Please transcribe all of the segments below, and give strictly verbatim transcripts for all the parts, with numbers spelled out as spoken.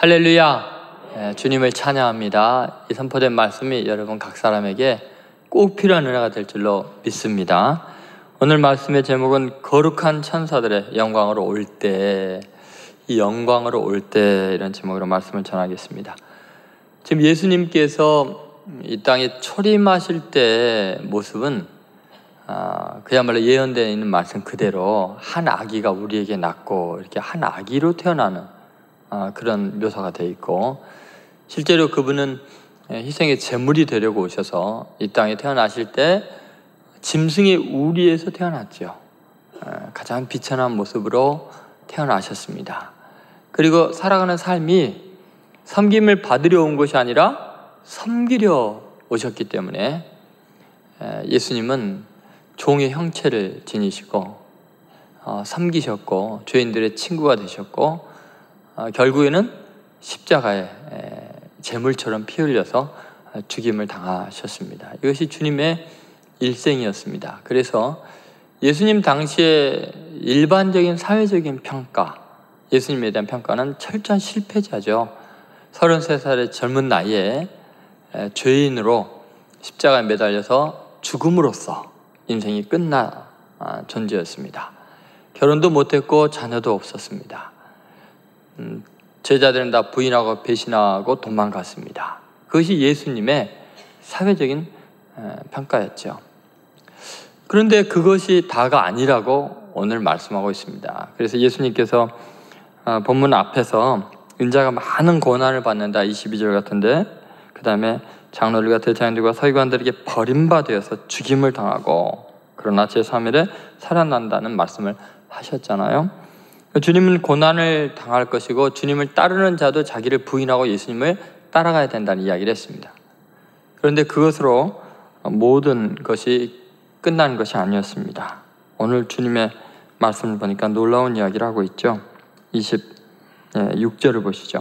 할렐루야. 예, 주님을 찬양합니다. 이 선포된 말씀이 여러분 각 사람에게 꼭 필요한 은혜가 될 줄로 믿습니다. 오늘 말씀의 제목은 거룩한 천사들의 영광으로 올 때, 이 영광으로 올 때, 이런 제목으로 말씀을 전하겠습니다. 지금 예수님께서 이 땅에 초림하실 때의 모습은 아, 그야말로 예언되어 있는 말씀 그대로 한 아기가 우리에게 낳고 이렇게 한 아기로 태어나는 아, 그런 묘사가 되어 있고, 실제로 그분은 희생의 제물이 되려고 오셔서 이 땅에 태어나실 때 짐승의 우리에서 태어났죠. 가장 비천한 모습으로 태어나셨습니다. 그리고 살아가는 삶이 섬김을 받으려 온 것이 아니라 섬기려 오셨기 때문에 예수님은 종의 형체를 지니시고 어, 섬기셨고 죄인들의 친구가 되셨고, 어, 결국에는 십자가에 에, 제물처럼 피 흘려서 죽임을 당하셨습니다. 이것이 주님의 일생이었습니다. 그래서 예수님 당시에 일반적인 사회적인 평가, 예수님에 대한 평가는 철저한 실패자죠. 서른세 살의 젊은 나이에 에, 죄인으로 십자가에 매달려서 죽음으로써 인생이 끝난 아, 존재였습니다. 결혼도 못했고 자녀도 없었습니다. 음, 제자들은 다 부인하고 배신하고 도망갔습니다. 그것이 예수님의 사회적인 에, 평가였죠. 그런데 그것이 다가 아니라고 오늘 말씀하고 있습니다. 그래서 예수님께서 어, 본문 앞에서 인자가 많은 고난을 받는다, 이십이 절 같은데, 그 다음에 장로들과 대제사장들과 서기관들에게 버림받아서 죽임을 당하고 그러나 제삼 일에 살아난다는 말씀을 하셨잖아요. 주님은 고난을 당할 것이고 주님을 따르는 자도 자기를 부인하고 예수님을 따라가야 된다는 이야기를 했습니다. 그런데 그것으로 모든 것이 끝난 것이 아니었습니다. 오늘 주님의 말씀을 보니까 놀라운 이야기를 하고 있죠. 이십육 절을 보시죠.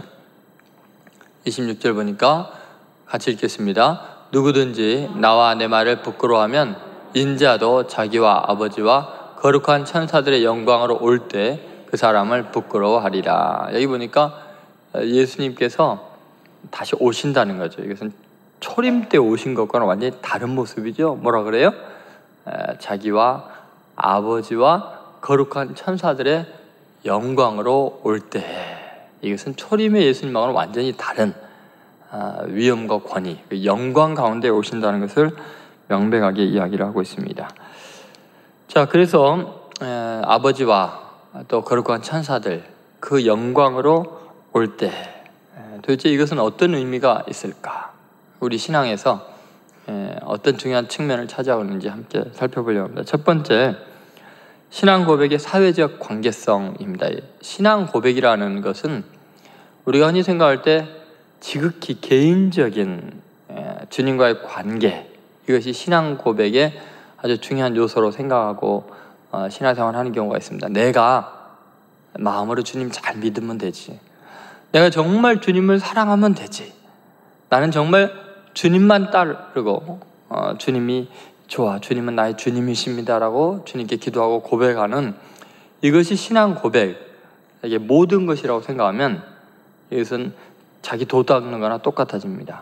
이십육 절 보니까 같이 읽겠습니다. 누구든지 나와 내 말을 부끄러워하면 인자도 자기와 아버지와 거룩한 천사들의 영광으로 올 때 그 사람을 부끄러워하리라. 여기 보니까 예수님께서 다시 오신다는 거죠. 이것은 초림 때 오신 것과는 완전히 다른 모습이죠. 뭐라 그래요? 에, 자기와 아버지와 거룩한 천사들의 영광으로 올 때. 이것은 초림의 예수님하고는 완전히 다른 아, 위엄과 권위, 영광 가운데 오신다는 것을 명백하게 이야기를 하고 있습니다. 자, 그래서 에, 아버지와 또 거룩한 천사들 그 영광으로 올 때 도대체 이것은 어떤 의미가 있을까? 우리 신앙에서 어떤 중요한 측면을 차지하고 있는지 함께 살펴보려고 합니다. 첫 번째, 신앙 고백의 사회적 관계성입니다. 신앙 고백이라는 것은 우리가 흔히 생각할 때 지극히 개인적인 주님과의 관계, 이것이 신앙 고백의 아주 중요한 요소로 생각하고 어, 신앙생활을 하는 경우가 있습니다. 내가 마음으로 주님 잘 믿으면 되지. 내가 정말 주님을 사랑하면 되지. 나는 정말 주님만 따르고 어, 주님이 좋아, 주님은 나의 주님이십니다 라고 주님께 기도하고 고백하는 이것이 신앙 고백, 이게 모든 것이라고 생각하면 이것은 자기 도 닦는 거나 똑같아집니다.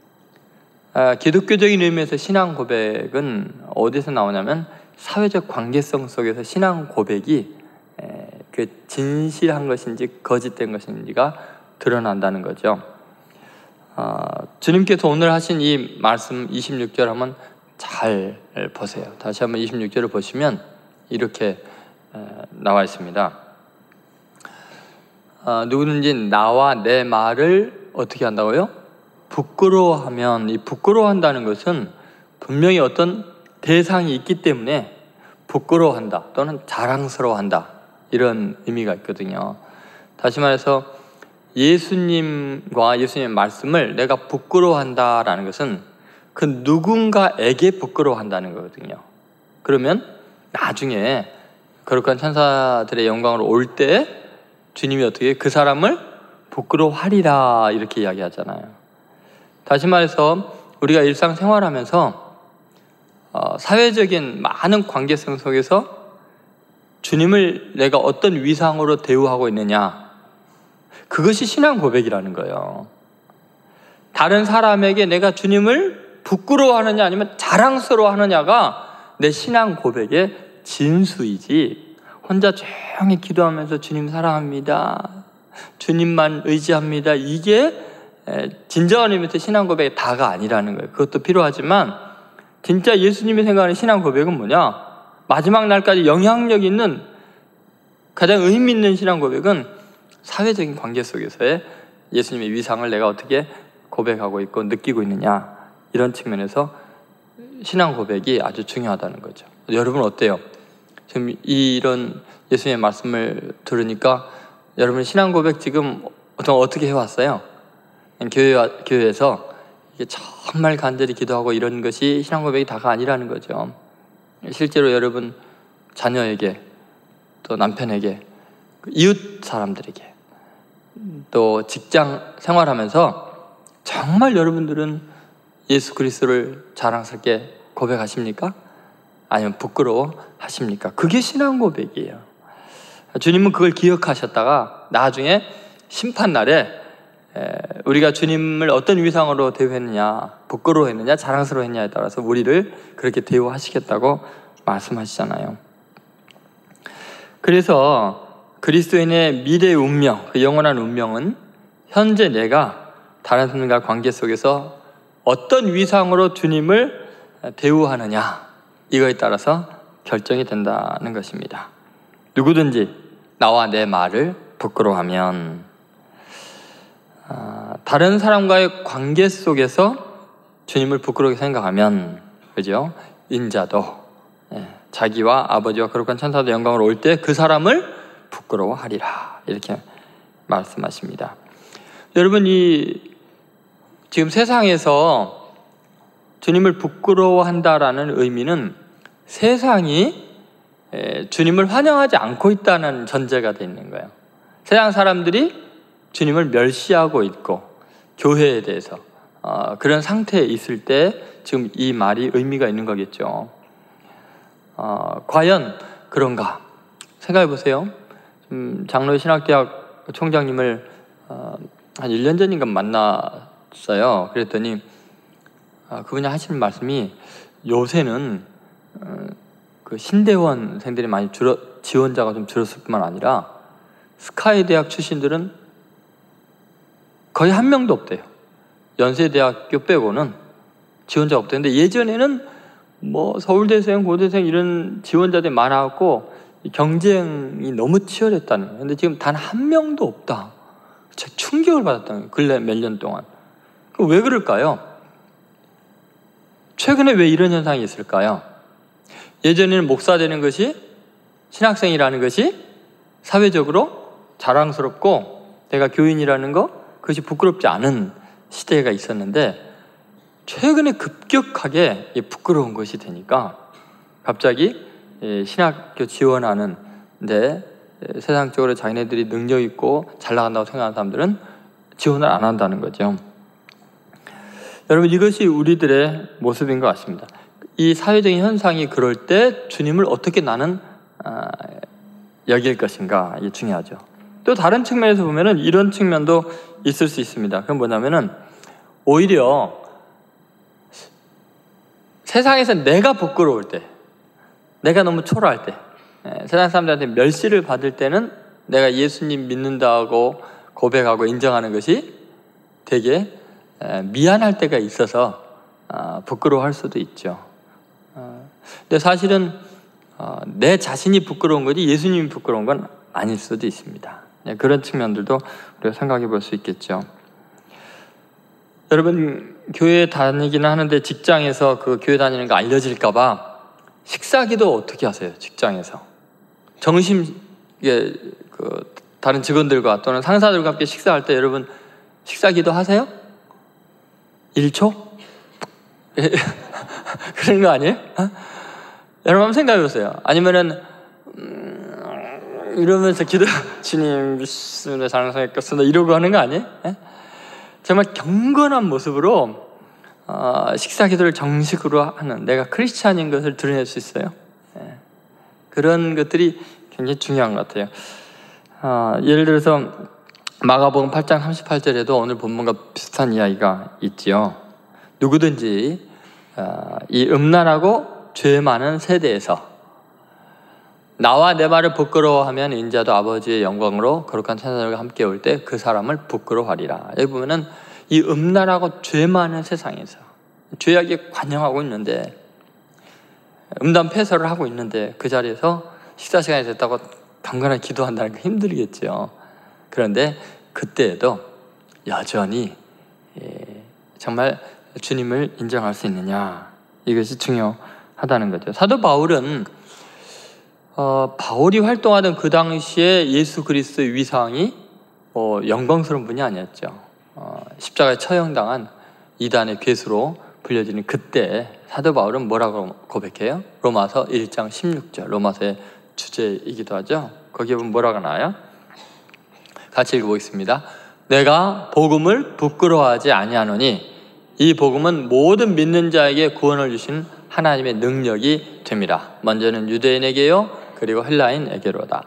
아, 기독교적인 의미에서 신앙 고백은 어디서 나오냐면 사회적 관계성 속에서 신앙 고백이 에, 그 진실한 것인지 거짓된 것인지가 드러난다는 거죠. 어, 주님께서 오늘 하신 이 말씀 이십육 절 한번 잘 보세요. 다시 한번 이십육 절을 보시면 이렇게 에, 나와 있습니다. 어, 누구든지 나와 내 말을 어떻게 한다고요? 부끄러워하면, 이 부끄러워한다는 것은 분명히 어떤 대상이 있기 때문에 부끄러워한다 또는 자랑스러워한다, 이런 의미가 있거든요. 다시 말해서 예수님과 예수님의 말씀을 내가 부끄러워한다라는 것은 그 누군가에게 부끄러워한다는 거거든요. 그러면 나중에 거룩한 천사들의 영광으로 올 때 주님이 어떻게 그 사람을 부끄러워하리라, 이렇게 이야기하잖아요. 다시 말해서 우리가 일상생활하면서 어, 사회적인 많은 관계성 속에서 주님을 내가 어떤 위상으로 대우하고 있느냐, 그것이 신앙 고백이라는 거예요. 다른 사람에게 내가 주님을 부끄러워하느냐 아니면 자랑스러워하느냐가 내 신앙 고백의 진수이지, 혼자 조용히 기도하면서 주님 사랑합니다, 주님만 의지합니다, 이게 진정한 의미에서 신앙 고백의 다가 아니라는 거예요. 그것도 필요하지만 진짜 예수님이 생각하는 신앙 고백은 뭐냐? 마지막 날까지 영향력 있는 가장 의미 있는 신앙 고백은 사회적인 관계 속에서의 예수님의 위상을 내가 어떻게 고백하고 있고 느끼고 있느냐, 이런 측면에서 신앙 고백이 아주 중요하다는 거죠. 여러분 어때요? 지금 이런 예수님의 말씀을 들으니까 여러분 신앙 고백 지금 어떻게 해왔어요? 교회, 교회에서 이게 정말 간절히 기도하고 이런 것이 신앙 고백이 다가 아니라는 거죠. 실제로 여러분 자녀에게, 또 남편에게, 이웃 사람들에게, 또 직장 생활하면서 정말 여러분들은 예수 그리스도를 자랑스럽게 고백하십니까? 아니면 부끄러워 하십니까? 그게 신앙 고백이에요. 주님은 그걸 기억하셨다가 나중에 심판날에 우리가 주님을 어떤 위상으로 대우했느냐, 부끄러워했느냐, 자랑스러워했느냐에 따라서 우리를 그렇게 대우하시겠다고 말씀하시잖아요. 그래서 그리스도인의 미래의 운명, 그 영원한 운명은 현재 내가 다른 사람과 관계 속에서 어떤 위상으로 주님을 대우하느냐, 이거에 따라서 결정이 된다는 것입니다. 누구든지 나와 내 말을 부끄러워하면, 아, 다른 사람과의 관계 속에서 주님을 부끄럽게 생각하면, 그죠? 인자도, 예, 자기와 아버지와 거룩한 천사도 영광으로 올 때 그 사람을 부끄러워하리라, 이렇게 말씀하십니다. 여러분, 이 지금 세상에서 주님을 부끄러워한다라는 의미는 세상이 주님을 환영하지 않고 있다는 전제가 되어 있는 거예요. 세상 사람들이 주님을 멸시하고 있고 교회에 대해서 어, 그런 상태에 있을 때 지금 이 말이 의미가 있는 거겠죠. 어, 과연 그런가? 생각해 보세요. 음, 장로 신학대학 총장님을 어, 한 일 년 전인가 만났어요. 그랬더니 어, 그분이 하시는 말씀이, 요새는 어, 그 신대원생들이 많이 줄어, 지원자가 좀 줄었을 뿐만 아니라 스카이 대학 출신들은 거의 한 명도 없대요. 연세대학교 빼고는 지원자가 없대요. 근데 예전에는 뭐 서울대생, 고대생 이런 지원자들이 많았고 경쟁이 너무 치열했다는 거예요. 근데 지금 단 한 명도 없다. 제가 충격을 받았다는 거예요. 근래 몇 년 동안. 왜 그럴까요? 최근에 왜 이런 현상이 있을까요? 예전에는 목사 되는 것이, 신학생이라는 것이 사회적으로 자랑스럽고 내가 교인이라는 거, 그것이 부끄럽지 않은 시대가 있었는데 최근에 급격하게 부끄러운 것이 되니까 갑자기 신학교 지원하는데 세상적으로 자기네들이 능력 있고 잘 나간다고 생각하는 사람들은 지원을 안 한다는 거죠. 여러분, 이것이 우리들의 모습인 것 같습니다. 이 사회적인 현상이 그럴 때 주님을 어떻게 나는 아, 여길 것인가, 이게 중요하죠. 또 다른 측면에서 보면은 이런 측면도 있을 수 있습니다. 그건 뭐냐면은 오히려 세상에서 내가 부끄러울 때, 내가 너무 초라할 때, 세상 사람들한테 멸시를 받을 때는 내가 예수님 믿는다고 고백하고 인정하는 것이 되게 미안할 때가 있어서 부끄러워할 수도 있죠. 근데 사실은 내 자신이 부끄러운 거지 예수님이 부끄러운 건 아닐 수도 있습니다. 그런 측면들도 우리가 생각해 볼 수 있겠죠. 여러분, 교회 다니기는 하는데 직장에서 그 교회 다니는 거 알려질까 봐 식사기도 어떻게 하세요? 직장에서 점심, 이게 그 다른 직원들과 또는 상사들과 함께 식사할 때 여러분 식사기도 하세요? 일 초? 그런 거 아니에요? 어? 여러분 한번 생각해 보세요. 아니면은 음, 이러면서 기도, 주님 믿습니다, 자랑스럽겠습니다, 이러고 하는 거 아니에요? 예? 정말 경건한 모습으로 어, 식사 기도를 정식으로 하는, 내가 크리스찬인 것을 드러낼 수 있어요. 예. 그런 것들이 굉장히 중요한 것 같아요. 어, 예를 들어서 마가복음 팔 장 삼십팔 절에도 오늘 본문과 비슷한 이야기가 있지요. 누구든지 이 음란하고 죄 많은 세대에서 나와 내 말을 부끄러워하면 인자도 아버지의 영광으로 거룩한 천사들과 함께 올 때 그 사람을 부끄러워하리라. 여기 보면은 이 음란하고 죄 많은 세상에서 죄악에 관영하고 있는데, 음란 폐설을 하고 있는데 그 자리에서 식사 시간이 됐다고 경건하게 기도한다는 게 힘들겠죠. 그런데 그때에도 여전히 정말 주님을 인정할 수 있느냐, 이것이 중요하다는 거죠. 사도 바울은 어, 바울이 활동하던 그 당시에 예수 그리스도의 위상이 어, 영광스러운 분이 아니었죠. 어, 십자가에 처형당한 이단의 괴수로 불려지는 그때 사도 바울은 뭐라고 고백해요? 로마서 일 장 십육 절, 로마서의 주제이기도 하죠. 거기에 보면 뭐라고 나와요? 같이 읽어보겠습니다. 내가 복음을 부끄러워하지 아니하노니 이 복음은 모든 믿는 자에게 구원을 주신 하나님의 능력이 됩니다. 먼저는 유대인에게요, 그리고 헬라인에게로다.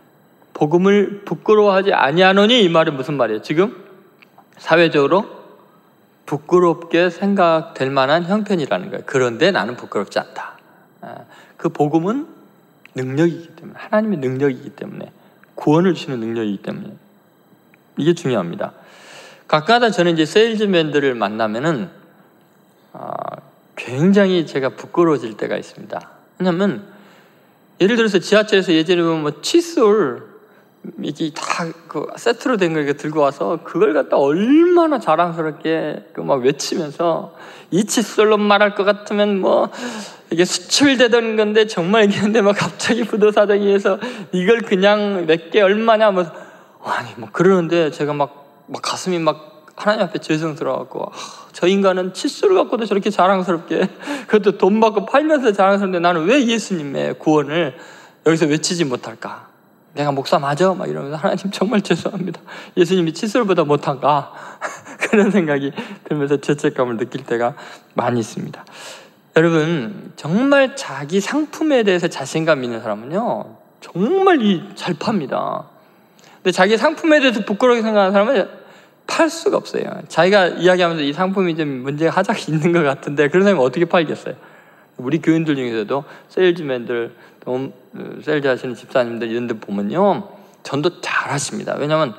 복음을 부끄러워하지 아니하노니, 이 말은 무슨 말이에요? 지금 사회적으로 부끄럽게 생각될 만한 형편이라는 거예요. 그런데 나는 부끄럽지 않다. 그 복음은 능력이기 때문에, 하나님의 능력이기 때문에, 구원을 주시는 능력이기 때문에 이게 중요합니다. 가끔가다 저는 이제 세일즈맨들을 만나면은 어, 굉장히 제가 부끄러워질 때가 있습니다. 왜냐하면 예를 들어서 지하철에서 예전에 보면 뭐 칫솔 이게 다 그 세트로 된 걸 들고 와서 그걸 갖다 얼마나 자랑스럽게 그 막 외치면서, 이 칫솔로 말할 것 같으면 뭐 이게 수출되던 건데 정말 이게 근데 막 갑자기 부도사장이해서 이걸 그냥 몇 개 얼마냐 뭐, 아니 뭐 그러는데 제가 막 막 가슴이 막 하나님 앞에 죄송스러워갖고, 아, 저 인간은 칫솔을 갖고도 저렇게 자랑스럽게, 그것도 돈 받고 팔면서 자랑스러운데 나는 왜 예수님의 구원을 여기서 외치지 못할까? 내가 목사 맞아? 막 이러면서 하나님 정말 죄송합니다. 예수님이 칫솔보다 못한가? 그런 생각이 들면서 죄책감을 느낄 때가 많이 있습니다. 여러분, 정말 자기 상품에 대해서 자신감 있는 사람은요, 정말 이 잘 팝니다. 근데 자기 상품에 대해서 부끄럽게 생각하는 사람은 팔 수가 없어요. 자기가 이야기하면서 이 상품이 좀 문제가 하자가 있는 것 같은데 그런 사람이 어떻게 팔겠어요? 우리 교인들 중에서도 세일즈맨들, 또 세일즈 하시는 집사님들 이런 데 보면요, 전도 잘 하십니다. 왜냐하면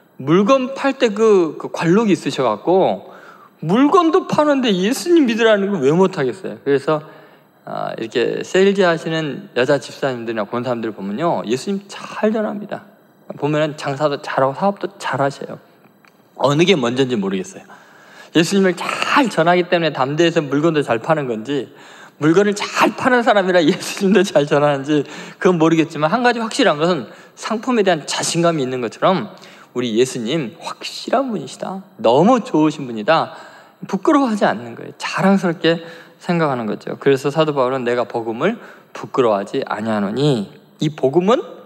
물건 팔 때 그, 그 관록이 있으셔갖고 물건도 파는데 예수님 믿으라는 걸 왜 못하겠어요? 그래서 아, 이렇게 세일즈 하시는 여자 집사님들이나 그런 사람들 보면요, 예수님 잘 전합니다. 보면은 장사도 잘하고 사업도 잘 하셔요. 어느 게 먼저인지 모르겠어요. 예수님을 잘 전하기 때문에 담대해서 물건도 잘 파는 건지, 물건을 잘 파는 사람이라 예수님도 잘 전하는지 그건 모르겠지만, 한 가지 확실한 것은 상품에 대한 자신감이 있는 것처럼 우리 예수님 확실한 분이시다, 너무 좋으신 분이다, 부끄러워하지 않는 거예요. 자랑스럽게 생각하는 거죠. 그래서 사도 바울은 내가 복음을 부끄러워하지 아니하노니, 이 복음은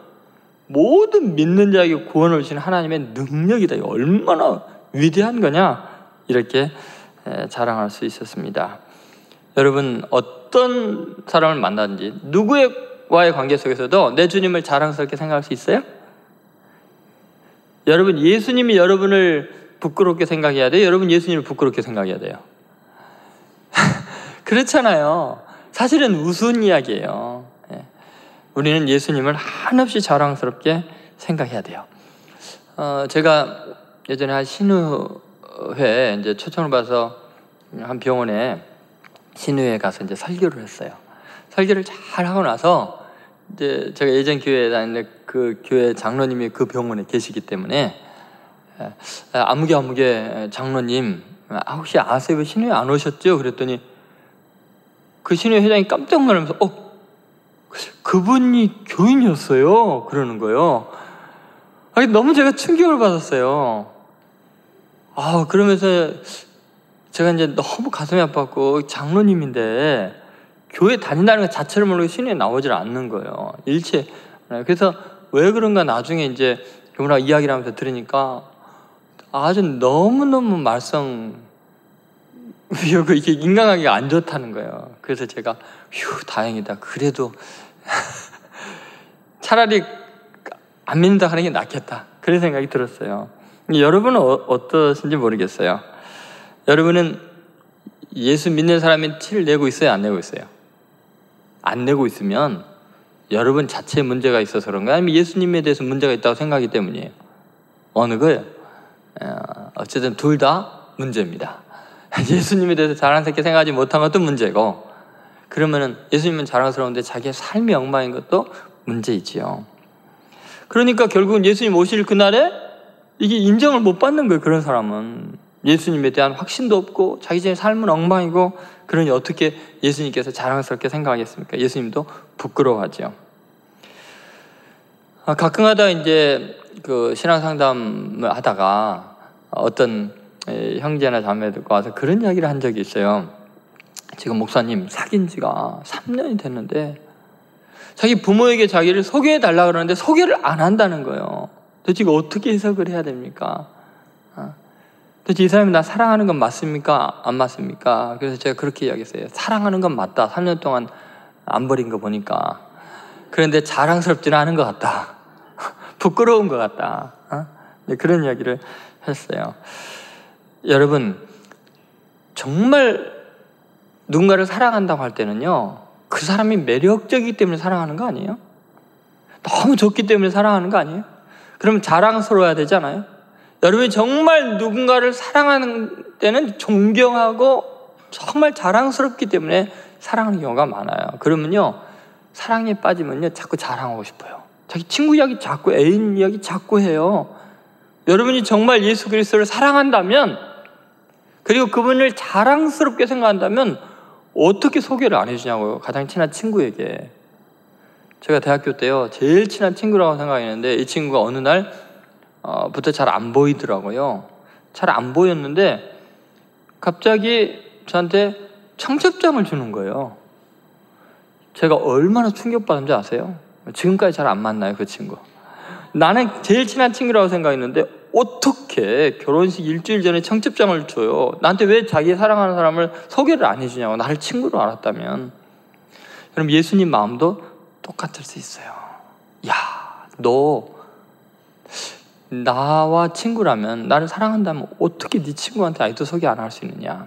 모든 믿는 자에게 구원을 주신 하나님의 능력이다. 이거 얼마나 위대한 거냐, 이렇게 자랑할 수 있었습니다. 여러분, 어떤 사람을 만나든지 누구와의 관계 속에서도 내 주님을 자랑스럽게 생각할 수 있어요? 여러분, 예수님이 여러분을 부끄럽게 생각해야 돼요? 여러분 예수님을 부끄럽게 생각해야 돼요? 그렇잖아요. 사실은 우스운 이야기예요. 우리는 예수님을 한없이 자랑스럽게 생각해야 돼요. 어, 제가 예전에 한 신우회 이제 초청을 받아서 한 병원에 신우회에 가서 이제 설교를 했어요. 설교를 잘 하고 나서 이제 제가 예전 교회에 다니는 그 교회 장로님이 그 병원에 계시기 때문에, 아무개 아무개 장로님 혹시 아세요? 왜 신우회 안 오셨죠? 그랬더니 그 신우회 회장이 깜짝 놀라면서 어? 그분이 교인이었어요? 그러는 거예요. 아니, 너무 제가 충격을 받았어요. 아, 그러면서 제가 이제 너무 가슴이 아팠고, 장로님인데 교회 다닌다는 것 자체를 모르고 신우에 나오질 않는 거예요. 일체. 그래서 왜 그런가 나중에 이제 그분하고 이야기를 하면서 들으니까 아주 너무너무 말썽, 이게 인간관계가 안 좋다는 거예요. 그래서 제가 휴, 다행이다. 그래도 차라리 안 믿는다 하는 게 낫겠다, 그런 생각이 들었어요. 여러분은 어, 어떠신지 모르겠어요. 여러분은 예수 믿는 사람이 티를 내고 있어요? 안 내고 있어요? 안 내고 있으면 여러분 자체에 문제가 있어서 그런가? 아니면 예수님에 대해서 문제가 있다고 생각하기 때문이에요. 어느 거예요? 어쨌든 둘 다 문제입니다. 예수님에 대해서 자랑스럽게 생각하지 못한 것도 문제고, 그러면은 예수님은 자랑스러운데 자기의 삶이 엉망인 것도 문제이지요. 그러니까 결국은 예수님 오실 그날에 이게 인정을 못 받는 거예요. 그런 사람은 예수님에 대한 확신도 없고 자기 자신의 삶은 엉망이고, 그러니 어떻게 예수님께서 자랑스럽게 생각하겠습니까? 예수님도 부끄러워하죠. 아, 가끔 하다 이제 그 신앙 상담을 하다가 어떤 형제나 자매들과 와서 그런 이야기를 한 적이 있어요. 지금 목사님 사귄 지가 삼 년이 됐는데 자기 부모에게 자기를 소개해 달라 그러는데 소개를 안 한다는 거예요. 도대체 이거 어떻게 해석을 해야 됩니까? 도대체 이 사람이 나 사랑하는 건 맞습니까? 안 맞습니까? 그래서 제가 그렇게 이야기했어요. 사랑하는 건 맞다. 삼 년 동안 안 버린 거 보니까. 그런데 자랑스럽지는 않은 것 같다. 부끄러운 것 같다. 어? 네, 그런 이야기를 했어요. 여러분, 정말 누군가를 사랑한다고 할 때는요, 그 사람이 매력적이기 때문에 사랑하는 거 아니에요? 너무 좋기 때문에 사랑하는 거 아니에요? 그러면 자랑스러워야 되잖아요. 여러분이 정말 누군가를 사랑하는 때는 존경하고 정말 자랑스럽기 때문에 사랑하는 경우가 많아요. 그러면요, 사랑에 빠지면요 자꾸 자랑하고 싶어요. 자기 친구 이야기 자꾸, 애인 이야기 자꾸 해요. 여러분이 정말 예수 그리스도를 사랑한다면, 그리고 그분을 자랑스럽게 생각한다면 어떻게 소개를 안 해주냐고요. 가장 친한 친구에게. 제가 대학교 때요 제일 친한 친구라고 생각했는데 이 친구가 어느 날부터 잘 안 보이더라고요. 잘 안 보였는데 갑자기 저한테 청첩장을 주는 거예요. 제가 얼마나 충격받은지 아세요? 지금까지 잘 안 만나요, 그 친구. 나는 제일 친한 친구라고 생각했는데 어떻게 결혼식 일주일 전에 청첩장을 줘요? 나한테 왜 자기 사랑하는 사람을 소개를 안 해주냐고. 나를 친구로 알았다면. 여러분, 예수님 마음도 똑같을 수 있어요. 야, 너 나와 친구라면, 나를 사랑한다면 어떻게 네 친구한테 아직도 소개 안 할 수 있느냐.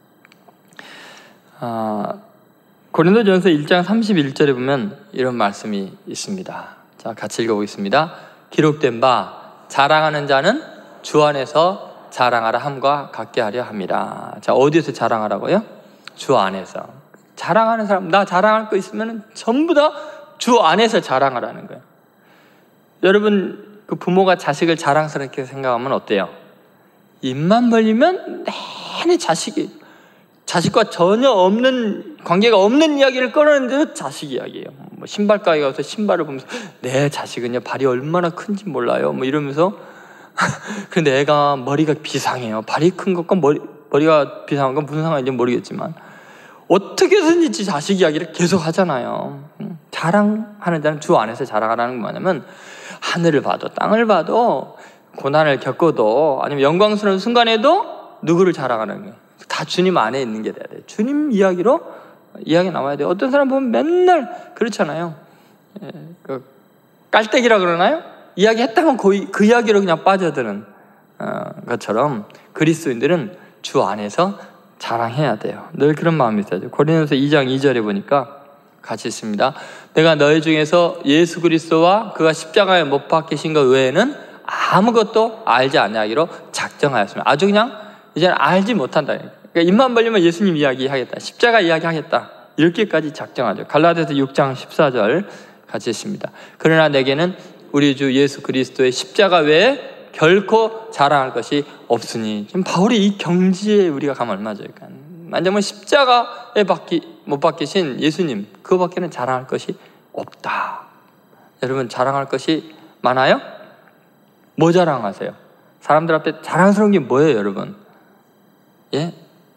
아, 고린도전서 일 장 삼십일 절에 보면 이런 말씀이 있습니다. 자, 같이 읽어보겠습니다. 기록된 바 자랑하는 자는 주 안에서 자랑하라 함과 같게 하려 함이라. 자, 어디에서 자랑하라고요? 주 안에서. 자랑하는 사람, 나 자랑할 거 있으면 전부 다 주 안에서 자랑하라는 거예요. 여러분, 그 부모가 자식을 자랑스럽게 생각하면 어때요? 입만 벌리면 내내 자식이, 자식과 전혀 없는, 관계가 없는 이야기를 꺼내는데도 자식 이야기예요. 뭐 신발 가게 가서 신발을 보면서 내 자식은요 발이 얼마나 큰지 몰라요, 뭐 이러면서. 근데 애가 머리가 비상해요. 발이 큰 것과 머리, 머리가 비상한 건 무슨 상관인지 모르겠지만 어떻게든지 자식 이야기를 계속 하잖아요. 자랑하는 자는 주 안에서 자랑하라는 건 뭐냐면, 하늘을 봐도 땅을 봐도 고난을 겪어도 아니면 영광스러운 순간에도 누구를 자랑하는 거예요? 다 주님 안에 있는 게 돼야 돼요. 주님 이야기로 이야기 나와야 돼요. 어떤 사람 보면 맨날 그렇잖아요. 예, 그 깔때기라 그러나요? 이야기 했다면 그, 그 이야기로 그냥 빠져드는 어, 것처럼 그리스도인들은 주 안에서 자랑해야 돼요. 늘 그런 마음이 있어야죠. 고린도서 이 장 이 절에 보니까 같이 있습니다. 내가 너희 중에서 예수 그리스도와 그가 십자가에 못 박히신 것 외에는 아무것도 알지 아니하기로 작정하였습니다. 아주 그냥 이제는 알지 못한다. 그러니까 입만 벌리면 예수님 이야기 하겠다, 십자가 이야기 하겠다, 이렇게까지 작정하죠. 갈라디아서 육 장 십사 절 같이 있습니다. 그러나 내게는 우리 주 예수 그리스도의 십자가 외에 결코 자랑할 것이 없으니. 지금 바울이 이 경지에 우리가 가면 얼마나 좋을까. 만약에 십자가에 박히, 못 박히신 예수님, 그거밖에는 자랑할 것이 없다. 여러분, 자랑할 것이 많아요? 뭐 자랑하세요? 사람들 앞에 자랑스러운 게 뭐예요, 여러분? 예?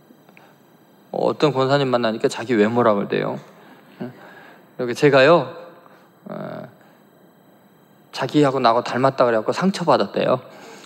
어떤 권사님 만나니까 자기 외모라고 그래요. 여기 제가요, 어, 자기하고 나하고 닮았다 그래갖고 상처받았대요.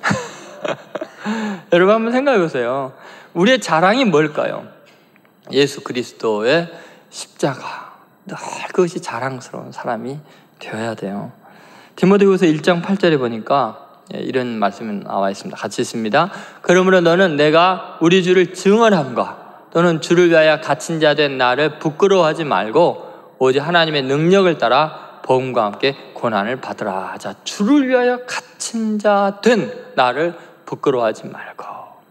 여러분 한번 생각해 보세요. 우리의 자랑이 뭘까요? 예수 그리스도의 십자가. 늘 그것이 자랑스러운 사람이 되어야 돼요. 디모데후서 일 장 팔 절에 보니까 이런 말씀이 나와 있습니다. 같이 있습니다. 그러므로 너는 내가 우리 주를 증언함과 또는 주를 위하여 갇힌 자 된 나를 부끄러워하지 말고 오직 하나님의 능력을 따라 복음과 함께 고난을 받으라. 자, 주를 위하여 갇힌 자 된 나를 부끄러워하지 말고,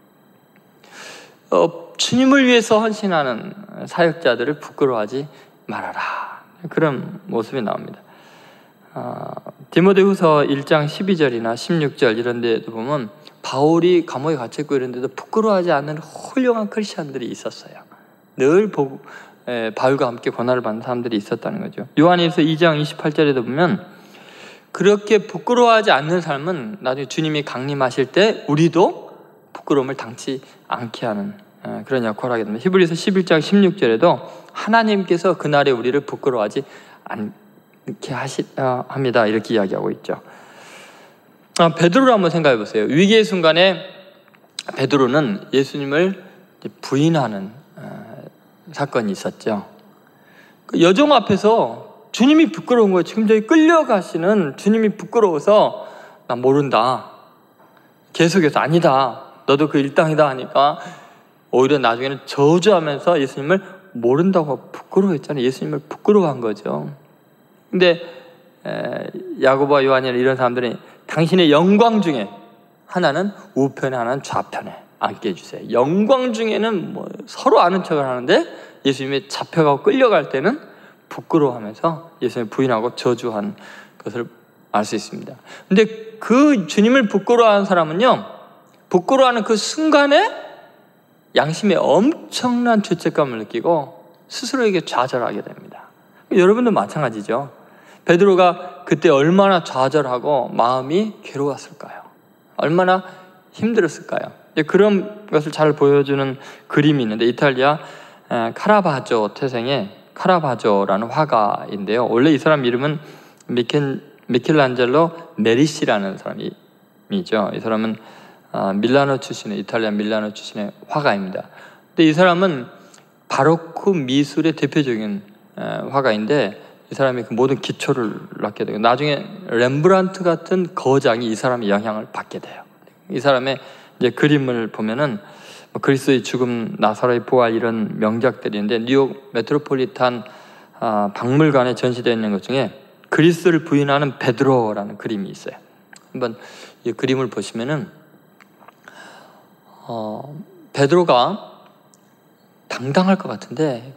어, 주님을 위해서 헌신하는 사역자들을 부끄러워하지 말아라. 그런 모습이 나옵니다. 어, 디모데후서 일 장 십이 절이나 십육 절 이런 데도 보면 바울이 감옥에 갇혔고 이런 데도 부끄러워하지 않는 훌륭한 크리스천들이 있었어요. 늘 보, 에, 바울과 함께 고난을 받는 사람들이 있었다는 거죠. 요한일서 이 장 이십팔 절에도 보면 그렇게 부끄러워하지 않는 삶은 나중에 주님이 강림하실 때 우리도 부끄러움을 당치 않게 하는 에, 그런 역할을 하게 됩니다. 히브리서 십일 장 십육 절에도 하나님께서 그날에 우리를 부끄러워하지 않게 하시, 어, 합니다. 이렇게 이야기하고 있죠. 아, 베드로를 한번 생각해 보세요. 위기의 순간에 베드로는 예수님을 부인하는 어, 사건이 있었죠. 그 여종 앞에서 주님이 부끄러운 거예요. 지금 저기 끌려가시는 주님이 부끄러워서 나 모른다. 계속해서 아니다. 너도 그 일당이다 하니까 오히려 나중에는 저주하면서 예수님을 모른다고 부끄러워했잖아요. 예수님을 부끄러워한 거죠. 근데 에, 야고보와 요한이나 이런 사람들이 당신의 영광 중에 하나는 우편에 하나는 좌편에 앉게 해주세요. 영광 중에는 뭐 서로 아는 척을 하는데 예수님이 잡혀가고 끌려갈 때는 부끄러워하면서 예수님을 부인하고 저주한 것을 알 수 있습니다. 근데 그 주님을 부끄러워하는 사람은요, 부끄러워하는 그 순간에 양심에 엄청난 죄책감을 느끼고 스스로에게 좌절하게 됩니다. 여러분도 마찬가지죠. 베드로가 그때 얼마나 좌절하고 마음이 괴로웠을까요? 얼마나 힘들었을까요? 그런 것을 잘 보여주는 그림이 있는데 이탈리아 카라바조 태생의 카라바조라는 화가인데요. 원래 이 사람 이름은 미켈, 미켈란젤로 메리시라는 사람이죠. 이 사람은 밀라노 출신의 이탈리아 밀라노 출신의 화가입니다. 근데 이 사람은 바로크 미술의 대표적인 화가인데 이 사람이 그 모든 기초를 낳게 되고 나중에 렘브란트 같은 거장이 이 사람의 영향을 받게 돼요. 이 사람의 이제 그림을 보면은 뭐 그리스도의 죽음, 나사로의 부활 이런 명작들인데 뉴욕 메트로폴리탄 아, 박물관에 전시되어 있는 것 중에 그리스도를 부인하는 베드로라는 그림이 있어요. 한번 이 그림을 보시면은 어, 베드로가 당당할 것 같은데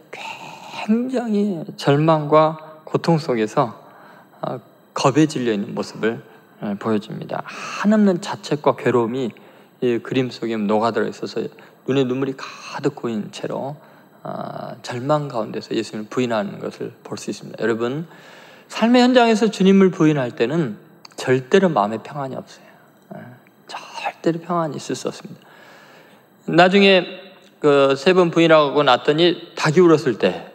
굉장히 절망과 고통 속에서 어, 겁에 질려 있는 모습을 어, 보여줍니다. 한없는 자책과 괴로움이 이 그림 속에 녹아들어 있어서 눈에 눈물이 가득 고인 채로 어, 절망 가운데서 예수님을 부인하는 것을 볼 수 있습니다. 여러분, 삶의 현장에서 주님을 부인할 때는 절대로 마음에 평안이 없어요. 어, 절대로 평안이 있을 수 없습니다. 나중에 그 세 번 부인하고 났더니 닭이 울었을 때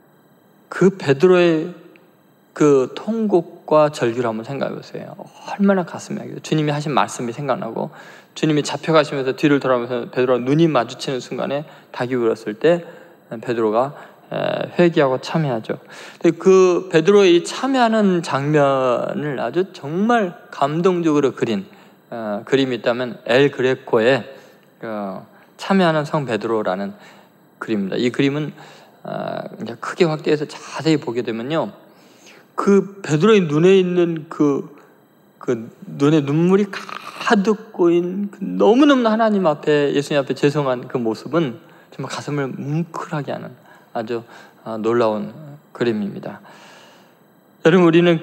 그 베드로의 그 통곡과 절규를 한번 생각해 보세요. 얼마나 가슴이 아프겠어요. 주님이 하신 말씀이 생각나고 주님이 잡혀가시면서 뒤를 돌아보면서 베드로가 눈이 마주치는 순간에 닭이 울었을 때 베드로가 회개하고 참회하죠. 그 베드로의 이 참회하는 장면을 아주 정말 감동적으로 그린 어, 그림이 있다면 엘 그레코의 어, 참회하는 성 베드로라는 그림입니다. 이 그림은 어, 크게 확대해서 자세히 보게 되면요, 그 베드로의 눈에 있는 그, 그 눈에 눈물이 가득 고인 그 너무너무 하나님 앞에 예수님 앞에 죄송한 그 모습은 정말 가슴을 뭉클하게 하는 아주 놀라운 그림입니다. 여러분, 우리는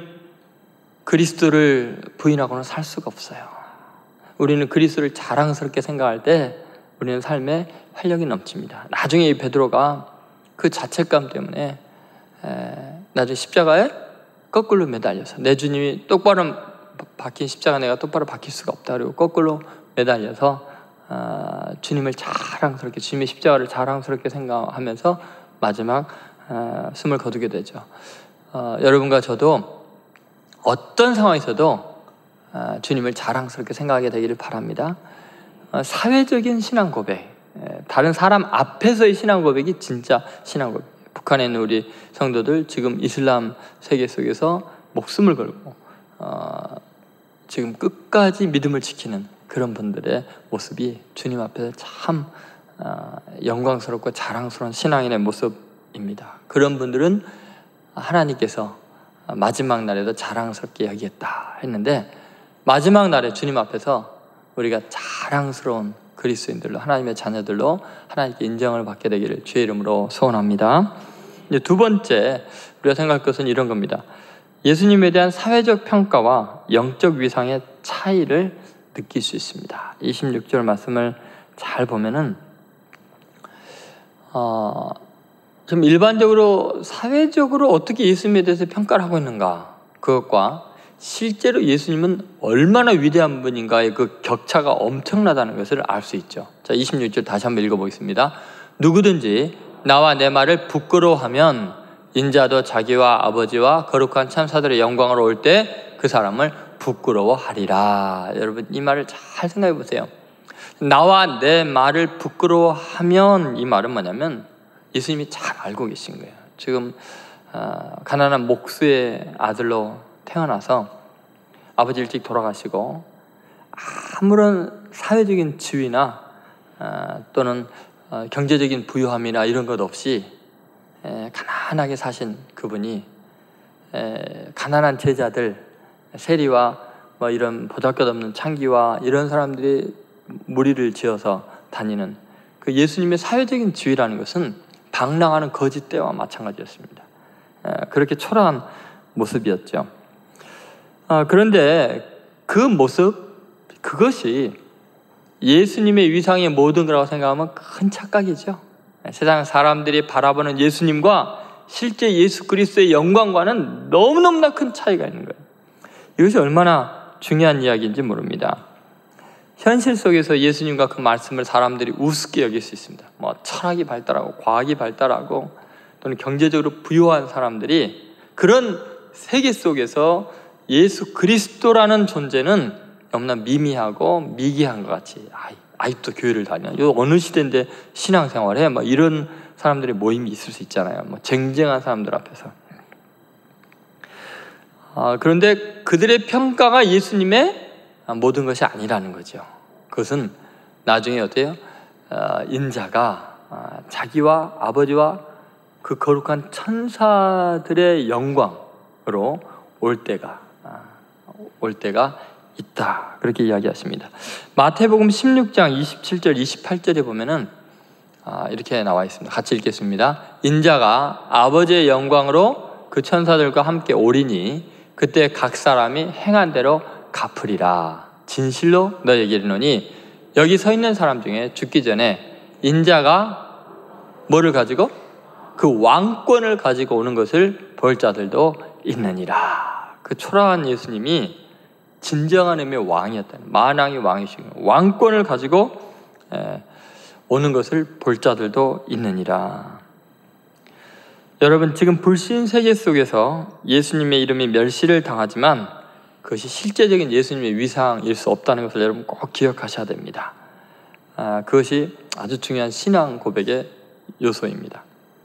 그리스도를 부인하고는 살 수가 없어요. 우리는 그리스도를 자랑스럽게 생각할 때 우리는 삶에 활력이 넘칩니다. 나중에 이 베드로가 그 자책감 때문에 에, 나중에 십자가에 거꾸로 매달려서 내 주님이 똑바로 박힌 십자가 내가 똑바로 박힐 수가 없다 그리고 거꾸로 매달려서 어, 주님을 자랑스럽게 주님의 십자가를 자랑스럽게 생각하면서 마지막 어, 숨을 거두게 되죠. 어, 여러분과 저도 어떤 상황에서도 어, 주님을 자랑스럽게 생각하게 되기를 바랍니다. 어, 사회적인 신앙 고백, 에, 다른 사람 앞에서의 신앙 고백이 진짜 신앙 고백. 북한에 있는 우리 성도들 지금 이슬람 세계 속에서 목숨을 걸고 어, 지금 끝까지 믿음을 지키는 그런 분들의 모습이 주님 앞에서 참 영광스럽고 자랑스러운 신앙인의 모습입니다. 그런 분들은 하나님께서 마지막 날에도 자랑스럽게 여기겠다 했는데, 마지막 날에 주님 앞에서 우리가 자랑스러운 그리스도인들로, 하나님의 자녀들로 하나님께 인정을 받게 되기를 주의 이름으로 소원합니다. 이제 두 번째 우리가 생각할 것은 이런 겁니다. 예수님에 대한 사회적 평가와 영적 위상의 차이를 느낄 수 있습니다. 이십육 절 말씀을 잘 보면은 어, 좀 일반적으로 사회적으로 어떻게 예수님에 대해서 평가를 하고 있는가, 그것과 실제로 예수님은 얼마나 위대한 분인가의 그 격차가 엄청나다는 것을 알 수 있죠. 자, 이십육 절 다시 한번 읽어보겠습니다. 누구든지 나와 내 말을 부끄러워하면 인자도 자기와 아버지와 거룩한 천사들의 영광으로 올 때 그 사람을 부끄러워하리라. 여러분, 이 말을 잘 생각해 보세요. 나와 내 말을 부끄러워하면, 이 말은 뭐냐면 예수님이 잘 알고 계신 거예요. 지금 어, 가난한 목수의 아들로 태어나서 아버지 일찍 돌아가시고 아무런 사회적인 지위나 어, 또는 어, 경제적인 부유함이나 이런 것 없이 에, 가난하게 사신 그분이 에, 가난한 제자들, 세리와 뭐 이런 보잘것없는 창기와 이런 사람들이 무리를 지어서 다니는 그 예수님의 사회적인 지위라는 것은 방랑하는 거짓대와 마찬가지였습니다. 에, 그렇게 초라한 모습이었죠. 아, 그런데 그 모습, 그것이 예수님의 위상의 모든 거라고 생각하면 큰 착각이죠. 세상 사람들이 바라보는 예수님과 실제 예수 그리스도의 영광과는 너무너무나 큰 차이가 있는 거예요. 이것이 얼마나 중요한 이야기인지 모릅니다. 현실 속에서 예수님과 그 말씀을 사람들이 우습게 여길 수 있습니다. 뭐 철학이 발달하고 과학이 발달하고 또는 경제적으로 부유한 사람들이 그런 세계 속에서 예수 그리스도라는 존재는 너무나 미미하고 미개한 것 같이, 아이, 아직도 교회를 다녀, 요 어느 시대인데 신앙생활해, 뭐 이런 사람들의 모임이 있을 수 있잖아요. 뭐 쟁쟁한 사람들 앞에서. 아, 그런데 그들의 평가가 예수님의 모든 것이 아니라는 거죠. 그것은 나중에 어때요? 어, 인자가 어, 자기와 아버지와 그 거룩한 천사들의 영광으로 올 때가 어, 올 때가 있다, 그렇게 이야기하십니다. 마태복음 십육 장 이십칠 절 이십팔 절에 보면은 아, 이렇게 나와 있습니다. 같이 읽겠습니다. 인자가 아버지의 영광으로 그 천사들과 함께 오리니 그때 각 사람이 행한 대로 갚으리라. 진실로 너희에게 이르노니 여기 서 있는 사람 중에 죽기 전에 인자가 뭐를 가지고? 그 왕권을 가지고 오는 것을 볼 자들도 있느니라. 그 초라한 예수님이 진정한 의미의 왕이었다. 만왕의 왕이시고 왕권을 가지고 에, 오는 것을 볼 자들도 있느니라. 여러분, 지금 불신 세계 속에서 예수님의 이름이 멸시를 당하지만 그것이 실제적인 예수님의 위상일 수 없다는 것을 여러분 꼭 기억하셔야 됩니다. 아, 그것이 아주 중요한 신앙 고백의 요소입니다.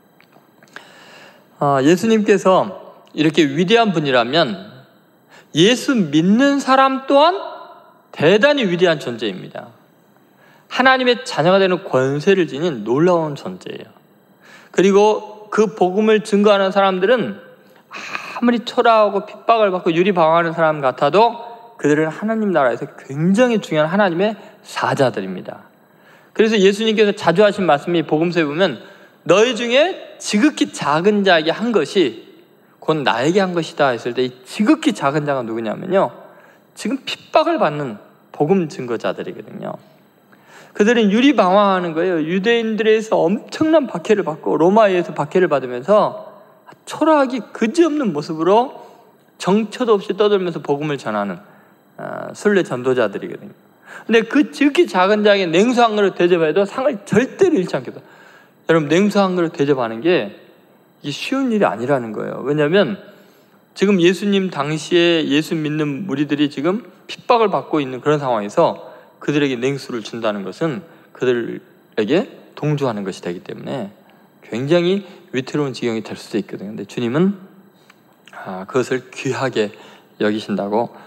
아, 예수님께서 이렇게 위대한 분이라면 예수 믿는 사람 또한 대단히 위대한 존재입니다. 하나님의 자녀가 되는 권세를 지닌 놀라운 존재예요. 그리고 그 복음을 증거하는 사람들은 아무리 초라하고 핍박을 받고 유리방황하는 사람 같아도 그들은 하나님 나라에서 굉장히 중요한 하나님의 사자들입니다. 그래서 예수님께서 자주 하신 말씀이 복음서에 보면 너희 중에 지극히 작은 자에게 한 것이 곧 나에게 한 것이다 했을 때 이 지극히 작은 자가 누구냐면요, 지금 핍박을 받는 복음 증거자들이거든요. 그들은 유리방황하는 거예요. 유대인들에서 엄청난 박해를 받고 로마에서 박해를 받으면서 초라하기 그지없는 모습으로 정처도 없이 떠들면서 복음을 전하는 어, 순례 전도자들이거든요. 근데 그 지극히 작은 자에게 냉수 한 그릇 대접해도 상을 절대로 잃지 않겠다. 여러분, 냉수 한 그릇 대접하는 게 이게 쉬운 일이 아니라는 거예요. 왜냐하면 지금 예수님 당시에 예수 믿는 무리들이 지금 핍박을 받고 있는 그런 상황에서 그들에게 냉수를 준다는 것은 그들에게 동조하는 것이 되기 때문에 굉장히 위태로운 지경이 될 수도 있거든요. 근데 주님은 아, 그것을 귀하게 여기신다고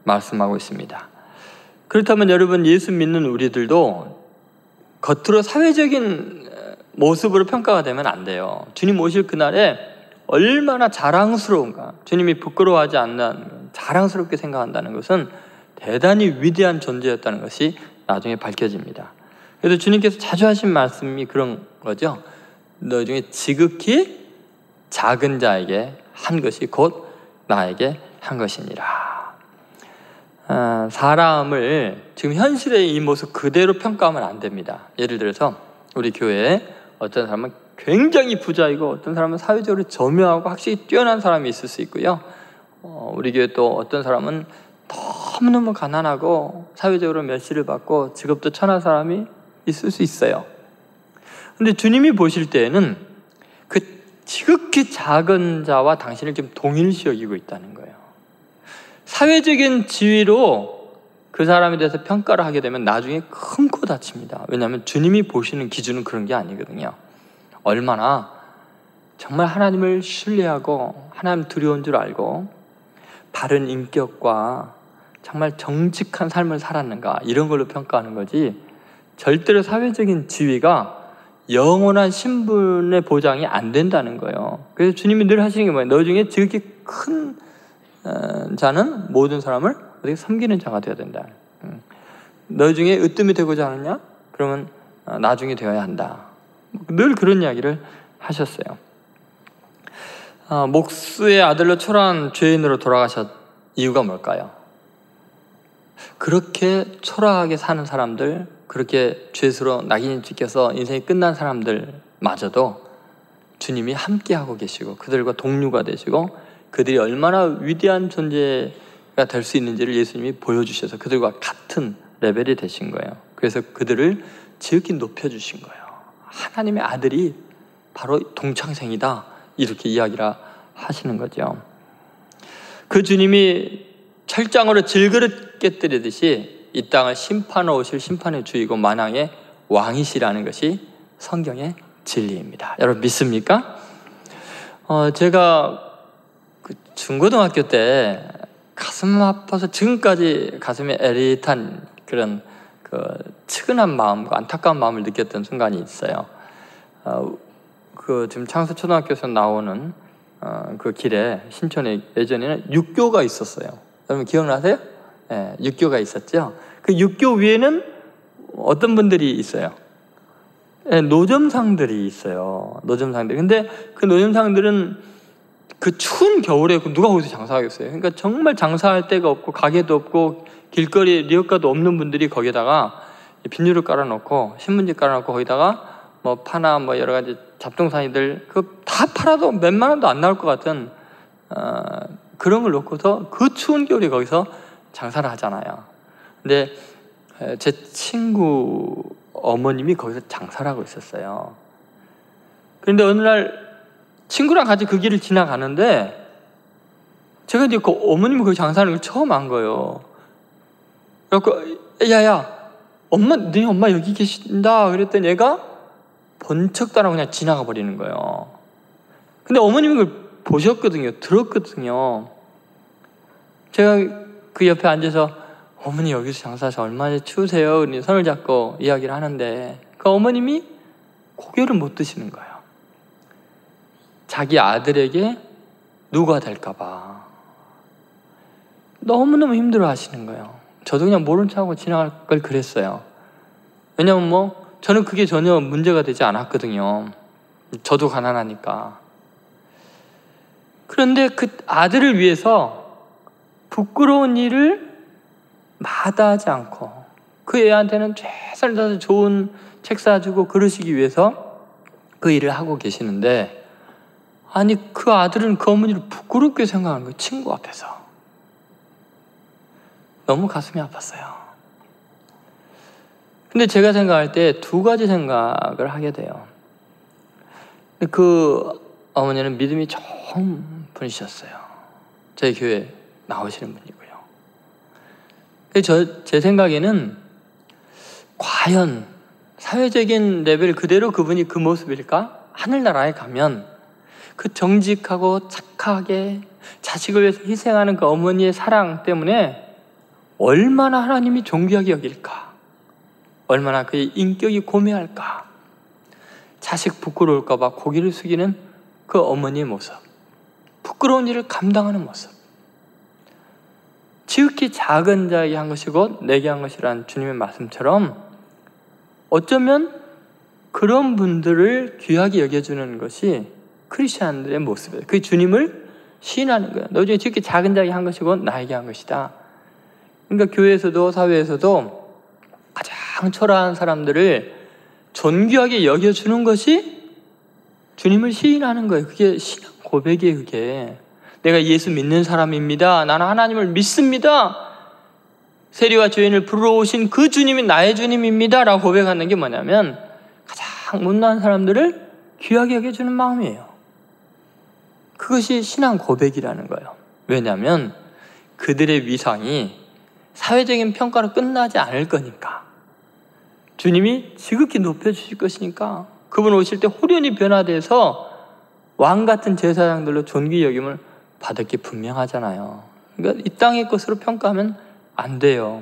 말씀하고 있습니다. 그렇다면 여러분, 예수 믿는 우리들도 겉으로 사회적인 모습으로 평가가 되면 안 돼요. 주님 오실 그날에 얼마나 자랑스러운가, 주님이 부끄러워하지 않는, 자랑스럽게 생각한다는 것은 대단히 위대한 존재였다는 것이 나중에 밝혀집니다. 그래서 주님께서 자주 하신 말씀이 그런 거죠. 너 중에 지극히 작은 자에게 한 것이 곧 나에게 한 것이니라. 아, 사람을 지금 현실의 이 모습 그대로 평가하면 안 됩니다. 예를 들어서 우리 교회에 어떤 사람은 굉장히 부자이고 어떤 사람은 사회적으로 저명하고 학식이 뛰어난 사람이 있을 수 있고요. 어, 우리 교회 또 어떤 사람은 너무너무 가난하고 사회적으로 멸시를 받고 직업도 천한 사람이 있을 수 있어요. 근데 주님이 보실 때에는 그 지극히 작은 자와 당신을 지금 동일시 여기고 있다는 거예요. 사회적인 지위로 그 사람에 대해서 평가를 하게 되면 나중에 큰 코 다칩니다. 왜냐하면 주님이 보시는 기준은 그런 게 아니거든요. 얼마나 정말 하나님을 신뢰하고 하나님 두려운 줄 알고 바른 인격과 정말 정직한 삶을 살았는가, 이런 걸로 평가하는 거지, 절대로 사회적인 지위가 영원한 신분의 보장이 안 된다는 거예요. 그래서 주님이 늘 하시는 게 뭐예요? 너 중에 지극히 큰 자는 모든 사람을 어떻게 섬기는 자가 되어야 된다. 너 중에 으뜸이 되고자 하느냐? 그러면 나중에 되어야 한다. 늘 그런 이야기를 하셨어요. 아, 목수의 아들로 초라한 죄인으로 돌아가셨 이유가 뭘까요? 그렇게 초라하게 사는 사람들, 그렇게 죄수로 낙인이 찍혀서 인생이 끝난 사람들마저도 주님이 함께하고 계시고 그들과 동료가 되시고 그들이 얼마나 위대한 존재가 될 수 있는지를 예수님이 보여주셔서 그들과 같은 레벨이 되신 거예요. 그래서 그들을 지극히 높여주신 거예요. 하나님의 아들이 바로 동창생이다, 이렇게 이야기를 하시는 거죠. 그 주님이 철장으로 질그릇 깨뜨리듯이 이 땅을 심판하러 오실 심판의 주이고 만왕의 왕이시라는 것이 성경의 진리입니다. 여러분 믿습니까? 어, 제가 그 중고등학교 때 가슴 아파서 지금까지 가슴에 애릿한 그런 그 측은한 마음과 안타까운 마음을 느꼈던 순간이 있어요. 어, 그 지금 창서초등학교에서 나오는 어, 그 길에 신촌에 예전에는 육교가 있었어요. 여러분 기억나세요? 네, 육교가 있었죠. 그 육교 위에는 어떤 분들이 있어요? 네, 노점상들이 있어요. 노점상들. 근데 그 노점상들은 그 추운 겨울에 누가 거기서 장사하겠어요? 그러니까 정말 장사할 데가 없고 가게도 없고 길거리에 리어카도 없는 분들이 거기다가 비닐을 깔아놓고 신문지 깔아놓고 거기다가 뭐 파나 뭐 여러 가지 잡동사니들 그 다 팔아도 몇만 원도 안 나올 것 같은 어, 그런 걸 놓고서 그 추운 겨울에 거기서 장사를 하잖아요. 근데 제 친구 어머님이 거기서 장사를 하고 있었어요. 그런데 어느 날 친구랑 같이 그 길을 지나가는데 제가 이제 그 어머님이 거기 장사하는 걸 처음 안 거예요. 그래서 야야 엄마, 네 엄마 여기 계신다 그랬더니 얘가 번쩍 따라 그냥 지나가 버리는 거예요. 근데 어머님이 그걸 보셨거든요. 들었거든요. 제가 그 옆에 앉아서 어머니 여기서 장사하셔서 얼마나 추우세요? 그러니 손을 잡고 이야기를 하는데 그 어머님이 고개를 못 드시는 거예요. 자기 아들에게 누가 될까봐 너무너무 힘들어 하시는 거예요. 저도 그냥 모른 척하고 지나갈 걸 그랬어요. 왜냐면 뭐 저는 그게 전혀 문제가 되지 않았거든요. 저도 가난하니까. 그런데 그 아들을 위해서 부끄러운 일을 마다하지 않고 그 애한테는 최선을 다해서 좋은 책 사주고 그러시기 위해서 그 일을 하고 계시는데 아니 그 아들은 그 어머니를 부끄럽게 생각하는 거예요. 친구 앞에서. 너무 가슴이 아팠어요. 근데 제가 생각할 때 두 가지 생각을 하게 돼요. 그 어머니는 믿음이 좋은 분이셨어요. 저희 교회 나오시는 분이고요. 저, 제 생각에는 과연 사회적인 레벨 그대로 그분이 그 모습일까? 하늘나라에 가면 그 정직하고 착하게 자식을 위해서 희생하는 그 어머니의 사랑 때문에 얼마나 하나님이 존귀하게 여길까? 얼마나 그의 인격이 고매할까? 자식 부끄러울까 봐 고개를 숙이는 그 어머니의 모습, 부끄러운 일을 감당하는 모습, 지극히 작은 자에게 한 것이 곧 내게 한 것이라는 주님의 말씀처럼 어쩌면 그런 분들을 귀하게 여겨주는 것이 크리스찬들의 모습이에요. 그 주님을 시인하는 거예요. 너 중에 지극히 작은 자에게 한 것이 곧 나에게 한 것이다. 그러니까 교회에서도 사회에서도 가장 초라한 사람들을 존귀하게 여겨주는 것이 주님을 시인하는 거예요. 그게 신앙 고백이에요. 그게 내가 예수 믿는 사람입니다. 나는 하나님을 믿습니다. 세리와 죄인을 부르러 오신 그 주님이 나의 주님입니다 라고 고백하는 게 뭐냐면 가장 못난 사람들을 귀하게 여겨주는 마음이에요. 그것이 신앙 고백이라는 거예요. 왜냐하면 그들의 위상이 사회적인 평가로 끝나지 않을 거니까, 주님이 지극히 높여주실 것이니까, 그분 오실 때 홀연히 변화돼서 왕같은 제사장들로 존귀 여김을 받을 게 분명하잖아요. 그러니까 이 땅의 것으로 평가하면 안 돼요.